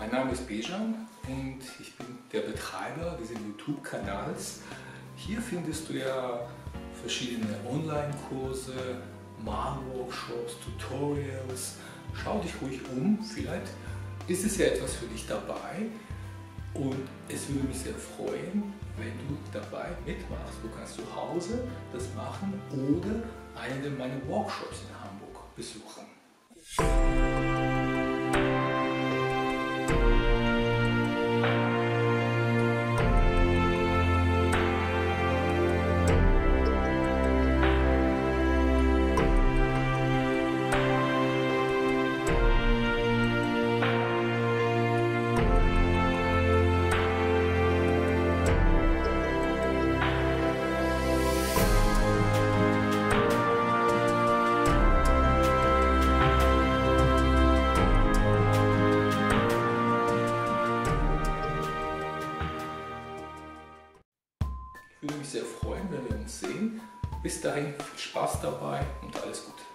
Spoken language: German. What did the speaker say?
Mein Name ist Bejan und ich bin der Betreiber dieses YouTube-Kanals. Hier findest du ja verschiedene Online-Kurse, Malworkshops, Tutorials. Schau dich ruhig um, vielleicht ist es ja etwas für dich dabei und es würde mich sehr freuen, wenn du dabei mitmachst. Du kannst zu Hause das machen oder einen meiner Workshops in Hamburg besuchen. Ich würde mich sehr freuen, wenn wir uns sehen. Bis dahin viel Spaß dabei und alles Gute.